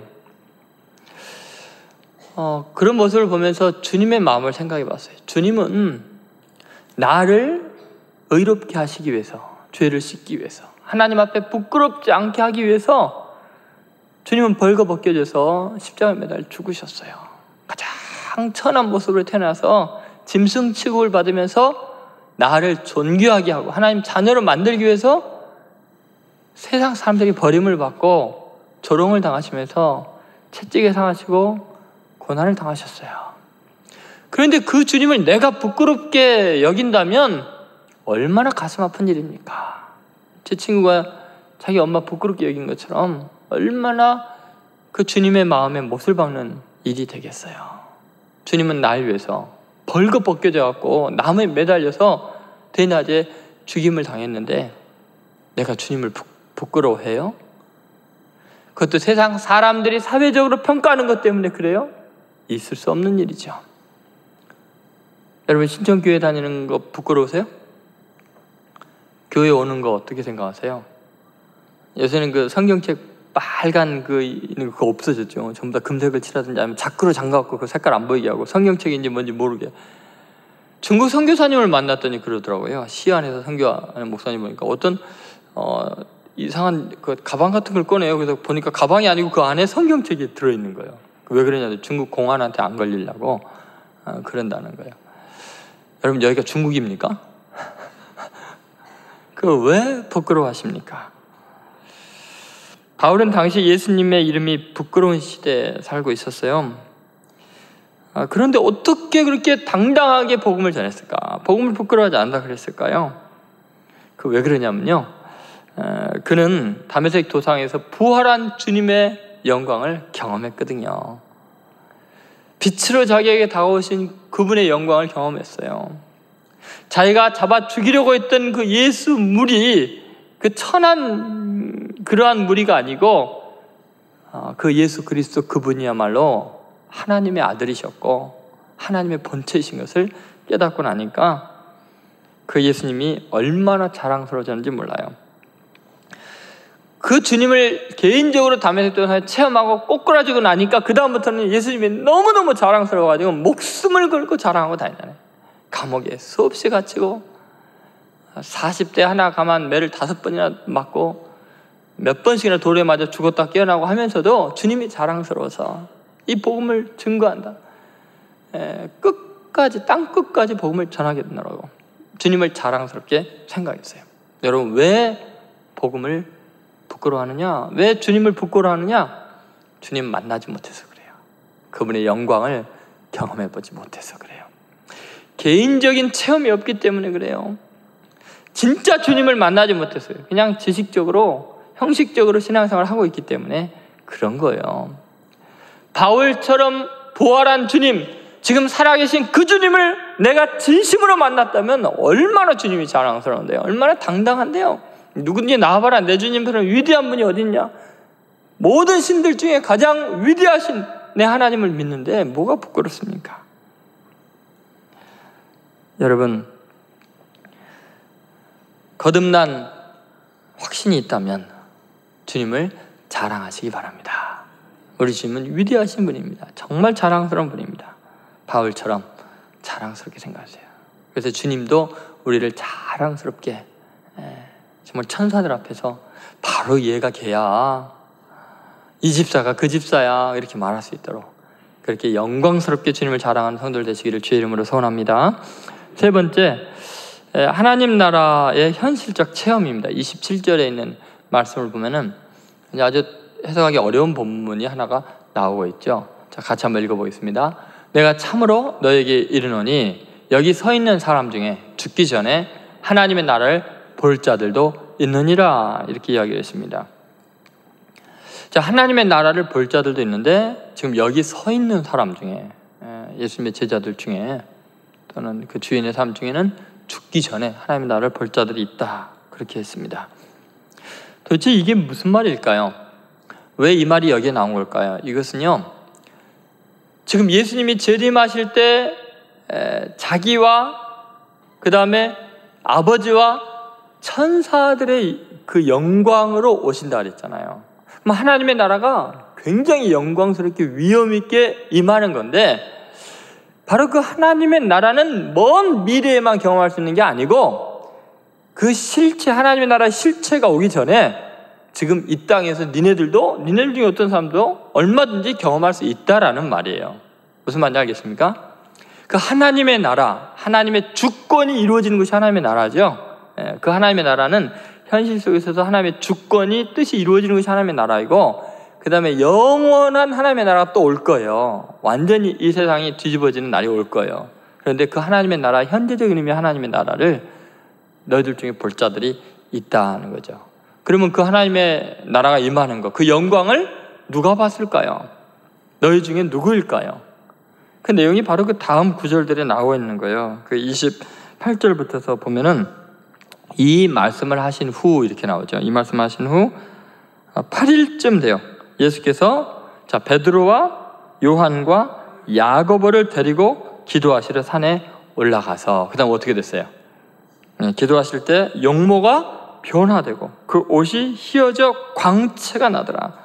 어, 그런 모습을 보면서 주님의 마음을 생각해 봤어요. 주님은 나를 의롭게 하시기 위해서, 죄를 씻기 위해서, 하나님 앞에 부끄럽지 않게 하기 위해서 주님은 벌거벗겨져서 십자가에 매달 죽으셨어요. 가장 천한 모습으로 태어나서 짐승 취급을 받으면서 나를 존귀하게 하고 하나님 자녀로 만들기 위해서 세상 사람들이 버림을 받고 조롱을 당하시면서 채찍에 상하시고 고난을 당하셨어요. 그런데 그 주님을 내가 부끄럽게 여긴다면 얼마나 가슴 아픈 일입니까? 제 친구가 자기 엄마 부끄럽게 여긴 것처럼 얼마나 그 주님의 마음에 못을 박는 일이 되겠어요. 주님은 날 위해서 벌거벗겨져 갖고 나무에 매달려서 대낮에 죽임을 당했는데 내가 주님을 부, 부끄러워해요? 그것도 세상 사람들이 사회적으로 평가하는 것 때문에 그래요? 있을 수 없는 일이죠. 여러분 신천교회 다니는 거 부끄러우세요? 교회 오는 거 어떻게 생각하세요? 요새는 그 성경책 빨간 그 있는 거 그거 없어졌죠. 전부 다 금색을 칠하든지 아니면 자크로 장가갖고 그 색깔 안 보이게 하고 성경책인지 뭔지 모르게. 중국 선교사님을 만났더니 그러더라고요. 시안에서 선교하는 목사님 보니까 어떤 어, 이상한 그 가방 같은 걸 꺼내요. 그래서 보니까 가방이 아니고 그 안에 성경책이 들어있는 거예요. 왜 그러냐면 중국 공안한테 안 걸리려고 어, 그런다는 거예요. 여러분 여기가 중국입니까? 그 왜 부끄러워하십니까? 바울은 당시 예수님의 이름이 부끄러운 시대에 살고 있었어요. 아, 그런데 어떻게 그렇게 당당하게 복음을 전했을까? 복음을 부끄러워하지 않는다 그랬을까요? 그 왜 그러냐면요, 에, 그는 다메섹 도상에서 부활한 주님의 영광을 경험했거든요. 빛으로 자기에게 다가오신 그분의 영광을 경험했어요. 자기가 잡아 죽이려고 했던 그 예수 무리, 그 천한 그러한 무리가 아니고 그 예수 그리스도 그분이야말로 하나님의 아들이셨고 하나님의 본체이신 것을 깨닫고 나니까 그 예수님이 얼마나 자랑스러워졌는지 몰라요. 그 주님을 개인적으로 다메섹 도상에 체험하고 꼬꾸라지고 나니까 그 다음부터는 예수님이 너무너무 자랑스러워가지고 목숨을 걸고 자랑하고 다니잖아요. 감옥에 수없이 갇히고 사십 대 하나 가만 매를 다섯 번이나 맞고 몇 번씩이나 돌에 맞아 죽었다 깨어나고 하면서도 주님이 자랑스러워서 이 복음을 증거한다. 에, 끝까지 땅 끝까지 복음을 전하겠노라고 주님을 자랑스럽게 생각했어요. 여러분 왜 복음을 부끄러워하느냐? 왜 주님을 부끄러워하느냐? 주님 만나지 못해서 그래요. 그분의 영광을 경험해보지 못해서 그래요. 개인적인 체험이 없기 때문에 그래요. 진짜 주님을 만나지 못했어요. 그냥 지식적으로 형식적으로 신앙생활을 하고 있기 때문에 그런 거예요. 바울처럼 부활한 주님, 지금 살아계신 그 주님을 내가 진심으로 만났다면 얼마나 주님이 자랑스러운데요. 얼마나 당당한데요. 누군지 나와봐라. 내 주님처럼 위대한 분이 어딨냐. 모든 신들 중에 가장 위대하신 내 하나님을 믿는데 뭐가 부끄럽습니까? 여러분, 거듭난 확신이 있다면 주님을 자랑하시기 바랍니다. 우리 주님은 위대하신 분입니다. 정말 자랑스러운 분입니다. 바울처럼 자랑스럽게 생각하세요. 그래서 주님도 우리를 자랑스럽게 정말 천사들 앞에서 바로 얘가 걔야, 이 집사가 그 집사야, 이렇게 말할 수 있도록 그렇게 영광스럽게 주님을 자랑하는 성도들 되시기를 주의 이름으로 소원합니다. 세 번째, 하나님 나라의 현실적 체험입니다. 이십칠 절에 있는 말씀을 보면은 아주 해석하기 어려운 본문이 하나가 나오고 있죠. 자, 같이 한번 읽어보겠습니다. 내가 참으로 너에게 이르노니 여기 서 있는 사람 중에 죽기 전에 하나님의 나라를 볼 자들도 있느니라, 이렇게 이야기를 했습니다. 자, 하나님의 나라를 볼 자들도 있는데 지금 여기 서 있는 사람 중에, 예수님의 제자들 중에 또는 그 주인의 삶 중에는 죽기 전에 하나님의 나라를 볼 자들이 있다, 그렇게 했습니다. 도대체 이게 무슨 말일까요? 왜 이 말이 여기에 나온 걸까요? 이것은요, 지금 예수님이 재림하실 때 자기와 그 다음에 아버지와 천사들의 그 영광으로 오신다 그랬잖아요. 그럼 하나님의 나라가 굉장히 영광스럽게 위엄 있게 임하는 건데, 바로 그 하나님의 나라는 먼 미래에만 경험할 수 있는 게 아니고 그 실체, 하나님의 나라의 실체가 오기 전에 지금 이 땅에서 니네들도, 니네들 중에 어떤 사람도 얼마든지 경험할 수 있다라는 말이에요. 무슨 말인지 알겠습니까? 그 하나님의 나라, 하나님의 주권이 이루어지는 것이 하나님의 나라죠. 그 하나님의 나라는 현실 속에서도 하나님의 주권이, 뜻이 이루어지는 것이 하나님의 나라이고, 그 다음에 영원한 하나님의 나라가 또 올 거예요. 완전히 이 세상이 뒤집어지는 날이 올 거예요. 그런데 그 하나님의 나라, 현재적인 의미의 하나님의 나라를 너희들 중에 볼 자들이 있다는 거죠. 그러면 그 하나님의 나라가 임하는 것, 그 영광을 누가 봤을까요? 너희 중에 누구일까요? 그 내용이 바로 그 다음 구절들에 나오고 있는 거예요. 그 이십팔 절부터서 보면은 이 말씀을 하신 후, 이렇게 나오죠. 이 말씀을 하신 후 팔 일쯤 돼요. 예수께서 자 베드로와 요한과 야고보를 데리고 기도하시러 산에 올라가서, 그 다음 어떻게 됐어요? 네, 기도하실 때 용모가 변화되고 그 옷이 휘어져 광채가 나더라.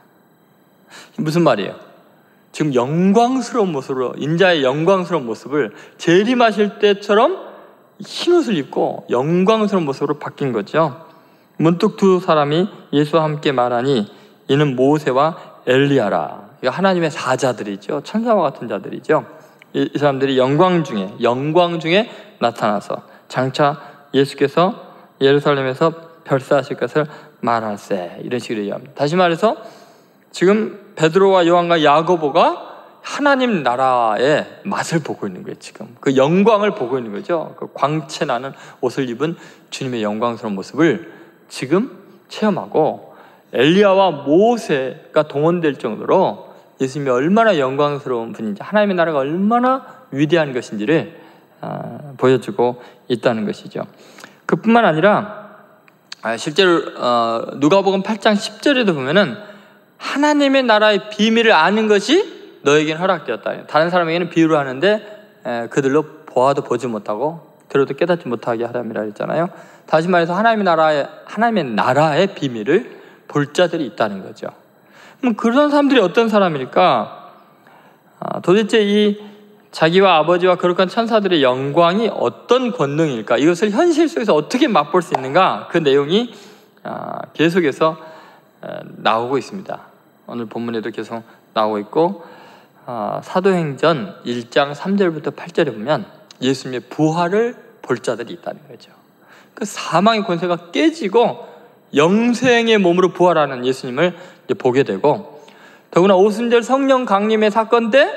무슨 말이에요? 지금 영광스러운 모습으로, 인자의 영광스러운 모습을 재림하실 때처럼 흰옷을 입고 영광스러운 모습으로 바뀐 거죠. 문득 두 사람이 예수와 함께 말하니 이는 모세와 엘리야라. 이거 하나님의 사자들이죠. 천사와 같은 자들이죠. 이, 이 사람들이 영광 중에 영광 중에 나타나서 장차 예수께서 예루살렘에서 별세하실 것을 말할세, 이런 식으로 얘기합니다. 다시 말해서 지금 베드로와 요한과 야고보가 하나님 나라의 맛을 보고 있는 거예요. 지금 그 영광을 보고 있는 거죠. 그 광채 나는 옷을 입은 주님의 영광스러운 모습을 지금 체험하고, 엘리야와 모세가 동원될 정도로 예수님이 얼마나 영광스러운 분인지, 하나님의 나라가 얼마나 위대한 것인지를 보여주고 있다는 것이죠. 그뿐만 아니라 실제로 누가복음 팔 장 십 절에도 보면은 하나님의 나라의 비밀을 아는 것이 너에게는 허락되었다. 다른 사람에게는 비유를 하는데 그들로 보아도 보지 못하고 들어도 깨닫지 못하게 하람이라 했잖아요. 다시 말해서 하나님의 나라의 하나님의 나라의 비밀을 볼 자들이 있다는 거죠. 그럼 그런 사람들이 어떤 사람일까? 아, 도대체 이 자기와 아버지와 거룩한 천사들의 영광이 어떤 권능일까? 이것을 현실 속에서 어떻게 맛볼 수 있는가? 그 내용이 아, 계속해서 아, 나오고 있습니다. 오늘 본문에도 계속 나오고 있고, 아, 사도행전 일 장 삼 절부터 팔 절에 보면 예수님의 부활을 볼 자들이 있다는 거죠. 그 사망의 권세가 깨지고 영생의 몸으로 부활하는 예수님을 보게 되고, 더구나 오순절 성령 강림의 사건 때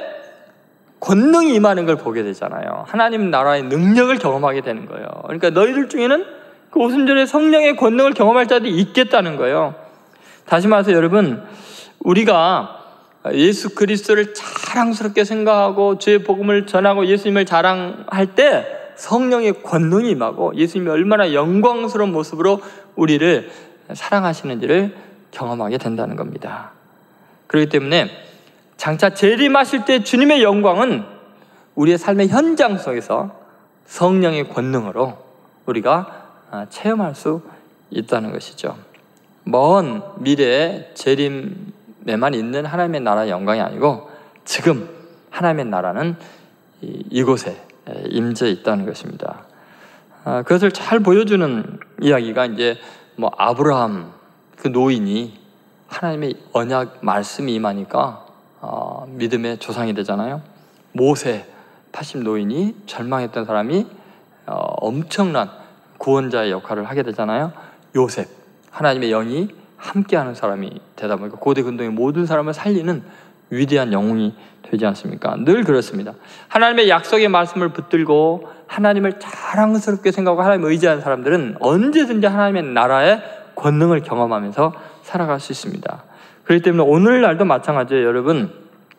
권능이 임하는 걸 보게 되잖아요. 하나님 나라의 능력을 경험하게 되는 거예요. 그러니까 너희들 중에는 그 오순절의 성령의 권능을 경험할 자들이 있겠다는 거예요. 다시 말해서 여러분, 우리가 예수 그리스도를 자랑스럽게 생각하고 주의 복음을 전하고 예수님을 자랑할 때 성령의 권능이 임하고 예수님이 얼마나 영광스러운 모습으로 우리를 사랑하시는지를 경험하게 된다는 겁니다. 그렇기 때문에 장차 재림하실 때 주님의 영광은 우리의 삶의 현장 속에서 성령의 권능으로 우리가 체험할 수 있다는 것이죠. 먼 미래에 재림의 오래만 있는 하나님의 나라의 영광이 아니고 지금 하나님의 나라는 이곳에 임재 있다는 것입니다. 그것을 잘 보여주는 이야기가 이제 뭐 아브라함 그 노인이 하나님의 언약 말씀이 임하니까 어, 믿음의 조상이 되잖아요. 모세 팔십 노인이 절망했던 사람이 어, 엄청난 구원자의 역할을 하게 되잖아요. 요셉 하나님의 영이 함께하는 사람이 되다 보니까 고대 근동의 모든 사람을 살리는 위대한 영웅이 되지 않습니까? 늘 그렇습니다. 하나님의 약속의 말씀을 붙들고 하나님을 자랑스럽게 생각하고 하나님을 의지하는 사람들은 언제든지 하나님의 나라의 권능을 경험하면서 살아갈 수 있습니다. 그렇기 때문에 오늘날도 마찬가지예요. 여러분,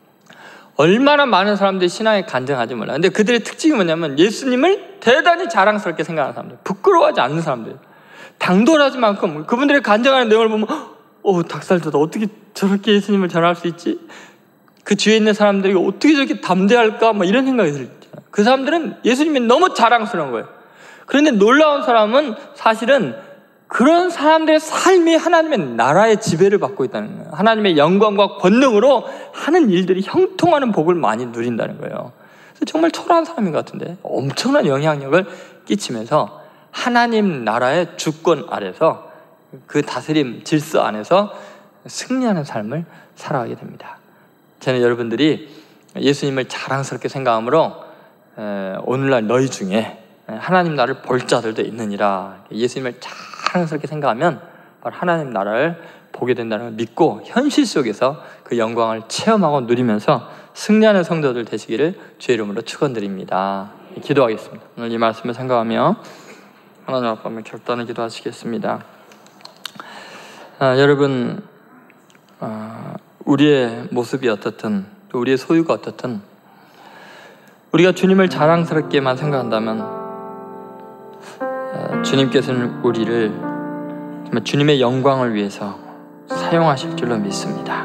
얼마나 많은 사람들이 신앙에 간증하지 몰라요. 근데 그들의 특징이 뭐냐면 예수님을 대단히 자랑스럽게 생각하는 사람들, 부끄러워하지 않는 사람들, 당돌하지 않고 그분들의 간증하는 내용을 보면 어, 닭살돋아. 어떻게 저렇게 예수님을 전할 수 있지? 그 주위에 있는 사람들이 어떻게 저렇게 담대할까? 뭐 이런 생각이 들잖아요. 그 사람들은 예수님이 너무 자랑스러운 거예요. 그런데 놀라운 사람은 사실은 그런 사람들의 삶이 하나님의 나라의 지배를 받고 있다는 거예요. 하나님의 영광과 권능으로 하는 일들이 형통하는 복을 많이 누린다는 거예요. 그래서 정말 초라한 사람인 것 같은데 엄청난 영향력을 끼치면서 하나님 나라의 주권 아래서 그 다스림 질서 안에서 승리하는 삶을 살아가게 됩니다. 저는 여러분들이 예수님을 자랑스럽게 생각함으로 오늘날 너희 중에 하나님 나라를 볼 자들도 있느니라. 예수님을 자랑스럽게 생각하면 바로 하나님 나라를 보게 된다는 걸 믿고 현실 속에서 그 영광을 체험하고 누리면서 승리하는 성도들 되시기를 주의 이름으로 축원드립니다. 기도하겠습니다. 오늘 이 말씀을 생각하며 하나님 아빠의 결단을 기도하시겠습니다. 아, 여러분, 아, 우리의 모습이 어떻든 또 우리의 소유가 어떻든 우리가 주님을 자랑스럽게만 생각한다면 아, 주님께서는 우리를 정말 주님의 영광을 위해서 사용하실 줄로 믿습니다.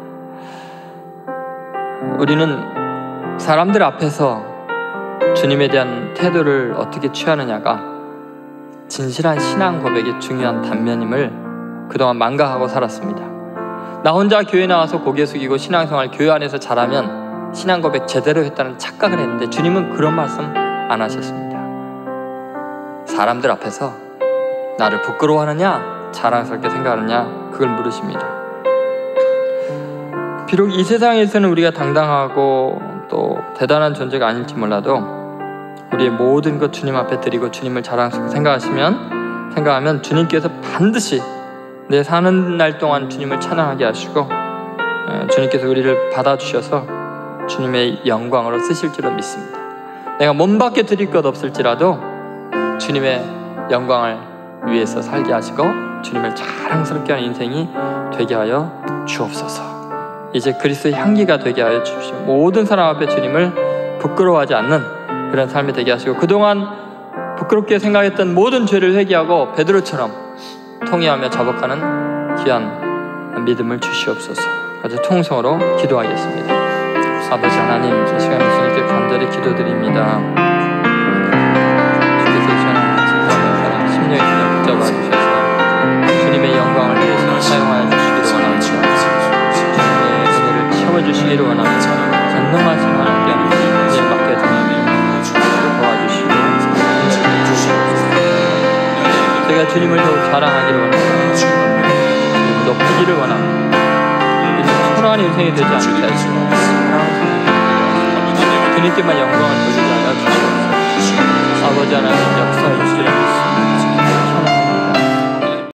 우리는 사람들 앞에서 주님에 대한 태도를 어떻게 취하느냐가 진실한 신앙 고백의 중요한 단면임을 그동안 망각하고 살았습니다. 나 혼자 교회 나와서 고개 숙이고 신앙생활 교회 안에서 잘하면 신앙 고백 제대로 했다는 착각을 했는데 주님은 그런 말씀 안 하셨습니다. 사람들 앞에서 나를 부끄러워하느냐 자랑스럽게 생각하느냐 그걸 물으십니다. 비록 이 세상에서는 우리가 당당하고 또 대단한 존재가 아닐지 몰라도 우리의 모든 것 주님 앞에 드리고 주님을 자랑스럽게 생각하시면 생각하면 주님께서 반드시 내 사는 날 동안 주님을 찬양하게 하시고 주님께서 우리를 받아주셔서 주님의 영광으로 쓰실 줄로 믿습니다. 내가 몸밖에 드릴 것 없을지라도 주님의 영광을 위해서 살게 하시고 주님을 자랑스럽게 하는 인생이 되게 하여 주옵소서. 이제 그리스도의 향기가 되게 하여 주십시오. 모든 사람 앞에 주님을 부끄러워하지 않는 그런 삶이 되게 하시고 그동안 부끄럽게 생각했던 모든 죄를 회개하고 베드로처럼 통회하며 자복하는 귀한 믿음을 주시옵소서. 아주 통성으로 기도하겠습니다. 아버지 하나님, 이 시간에 주님께 간절히 기도드립니다. 주께서 이 시간에 심령의 균을 붙잡아 주셔서 주님의 영광을 위해서 사용하여 주시기를 원합니다. 주님의 은혜를 채워주시기를 원합니다. 전능하신 하나님께 은혜를 맡게 되니 도와주시고 제가 주님을 더욱 자랑하기를 원합니다. 주님을 높이기를 원합니다. 초라한 인생이 되지 않게 하시고 주님께만 영광을 돌리게 하여 주시옵소서. 아버지 하나님 역사해 주시기를